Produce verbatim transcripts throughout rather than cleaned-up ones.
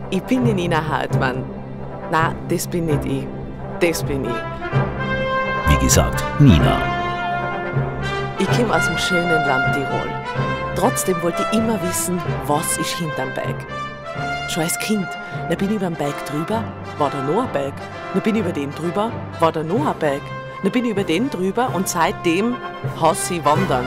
Ich bin die Nina Hartmann. Nein, das bin nicht ich. Das bin ich. Wie gesagt, Nina. Ich komme aus dem schönen Land Tirol. Trotzdem wollte ich immer wissen, was ist hinterm Berg. Schon als Kind, dann bin ich über den Berg drüber, war da noch ein Berg. Dann bin ich über den drüber, war da noch ein Berg. Dann bin ich über den drüber und seitdem hasse ich Wandern.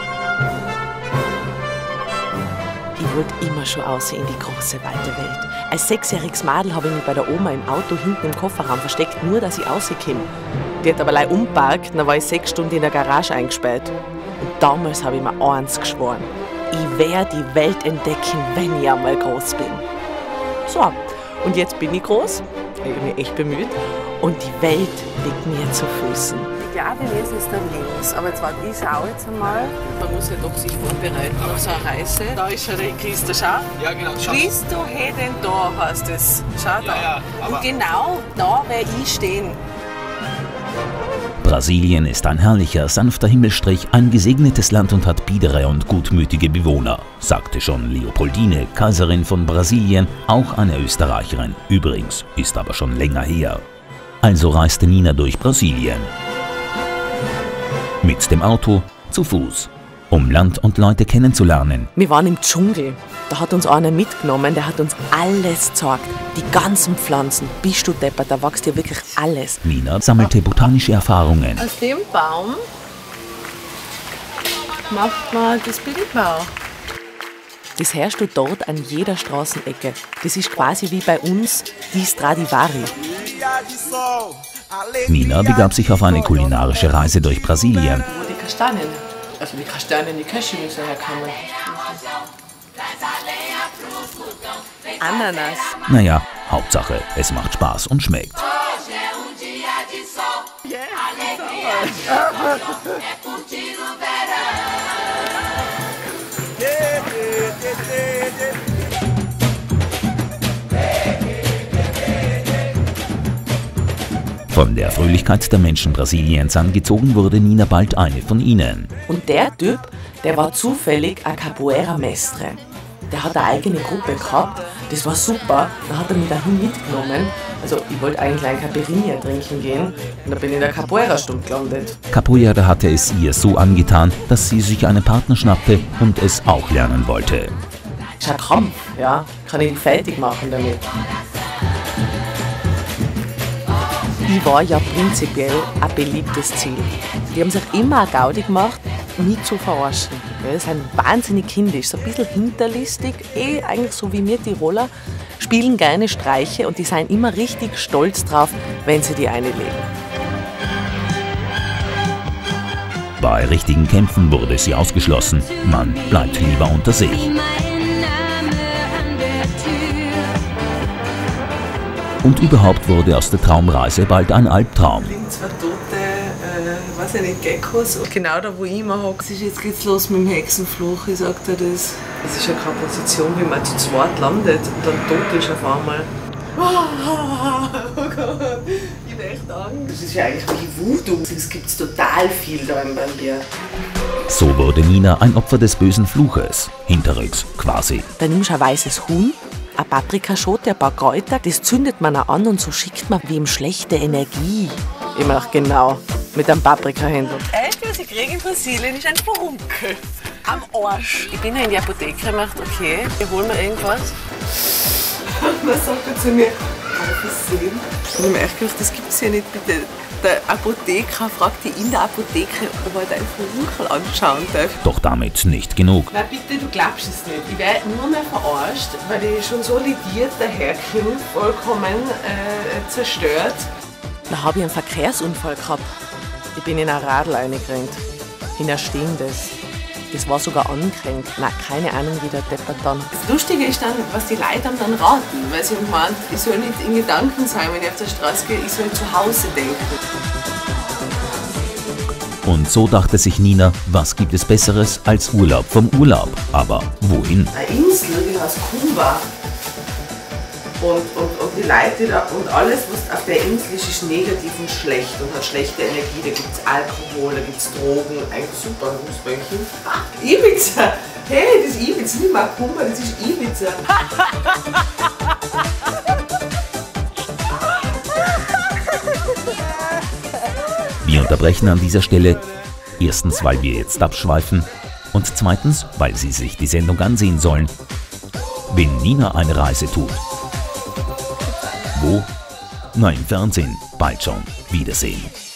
Ich wollte immer schon raus in die große, weite Welt. Als sechsjähriges Mädel habe ich mich bei der Oma im Auto hinten im Kofferraum versteckt, nur dass ich rauskomme. Die hat aber gleich umgeparkt, dann war ich sechs Stunden in der Garage eingesperrt. Und damals habe ich mir eins geschworen. Ich werde die Welt entdecken, wenn ich einmal groß bin. So, und jetzt bin ich groß, ich habe mich echt bemüht, und die Welt liegt mir zu Füßen. Ich glaube, jetzt ist da links, aber jetzt warte, ich schaue jetzt einmal. Man muss ja doch sich vorbereiten auf so eine Reise. Da ist schon der Christa, schau. Ja, genau. Schau. Christo Heden da heißt es. Schau da. Ja, ja, und genau da werde ich stehen. Brasilien ist ein herrlicher, sanfter Himmelstrich, ein gesegnetes Land und hat biedere und gutmütige Bewohner, sagte schon Leopoldine, Kaiserin von Brasilien, auch eine Österreicherin. Übrigens, ist aber schon länger her. Also reiste Nina durch Brasilien. Mit dem Auto, zu Fuß, um Land und Leute kennenzulernen. Wir waren im Dschungel. Da hat uns einer mitgenommen, der hat uns alles gezeigt. Die ganzen Pflanzen. Bist du deppert, da wächst ja wirklich alles. Nina sammelte botanische Erfahrungen. Aus dem Baum macht man das Bildbau. Das herrscht dort an jeder Straßenecke. Das ist quasi wie bei uns die Stradivari. Nina begab sich auf eine kulinarische Reise durch Brasilien. Wo die Kastanien, also die Kastanien, die Cashewnüsse herkommen. Ananas. Naja, Hauptsache, es macht Spaß und schmeckt. Von der Fröhlichkeit der Menschen Brasiliens angezogen wurde Nina bald eine von ihnen. Und der Typ, der war zufällig ein Capoeira Mestre. Der hat eine eigene Gruppe gehabt, das war super. Dann hat er mich dahin mitgenommen. Also ich wollte eigentlich ein Caipirinha trinken gehen und dann bin ich in der Capoeira-Stunde gelandet. Capoeira hatte es ihr so angetan, dass sie sich einen Partner schnappte und es auch lernen wollte. Das ist ein Kampf, ja. Kann ich fertig machen damit. Ich war ja prinzipiell ein beliebtes Ziel. Die haben sich immer eine Gaudi gemacht, mich zu verarschen. Die sind wahnsinnig kindisch, so ein bisschen hinterlistig, eh eigentlich so wie wir Tiroler, spielen gerne Streiche und die sind immer richtig stolz drauf, wenn sie die einlegen. Bei richtigen Kämpfen wurde sie ausgeschlossen. Man bleibt lieber unter sich. Und überhaupt wurde aus der Traumreise bald ein Albtraum. Zwei tote, äh, weiß ich nicht, Geckos. Und genau da, wo ich immer hocke, jetzt geht's los mit dem Hexenfluch, ich sag dir das. Das ist ja keine Position, wie man zu zweit landet und dann tot ist auf einmal. Oh Gott, ich hab echt Angst. Das ist ja eigentlich wie Voodoo. Das gibt's total viel da bei mir. So wurde Nina ein Opfer des bösen Fluches. Hinterrücks quasi. Da nimmst du ein weißes Huhn, eine Paprikaschote, ein paar Kräuter, das zündet man auch an und so schickt man wem schlechte Energie. Ich mach genau, mit einem Paprikahändel. Echt, was ich kriege in Brasilien ist ein Furunkel. Am Arsch. Ich bin ja in die Apotheke und dachte, okay, wir holen mir irgendwas. Was sagt er zu mir? Sehen? Und ich habe echt gedacht, das gibt's ja nicht, bitte. Der Apotheker fragt die in der Apotheke, ob er deinen Furunkel anschauen darf. Doch damit nicht genug. Na bitte, du glaubst es nicht. Ich werde nur mehr verarscht, weil ich schon so lidiert daherkomme, vollkommen äh, zerstört. Da habe ich einen Verkehrsunfall gehabt. Ich bin in ein Radl reingerannt. In ein stehendes. Das war sogar angekränkt. Nein, keine Ahnung, wie der deppert dann. Das Lustige ist dann, was die Leute dann raten. Weil sie meinen, ich soll nicht in Gedanken sein, wenn ich auf der Straße gehe, ich soll zu Hause denken. Und so dachte sich Nina, was gibt es Besseres als Urlaub vom Urlaub? Aber wohin? Eine Insel, die heißt Kuba. Und, und, und die Leute da, und alles, was auf der Insel ist, ist negativ und schlecht und hat schlechte Energie. Da gibt es Alkohol, da gibt es Drogen, eigentlich super Fußbällchen. Ah, Ibiza! Hey, das ist Ibiza, nicht mal Kummer, das ist Ibiza. Wir unterbrechen an dieser Stelle, erstens, weil wir jetzt abschweifen und zweitens, weil Sie sich die Sendung ansehen sollen, wenn Nina eine Reise tut. Wo? Na, im Fernsehen. Bald schon. Wiedersehen.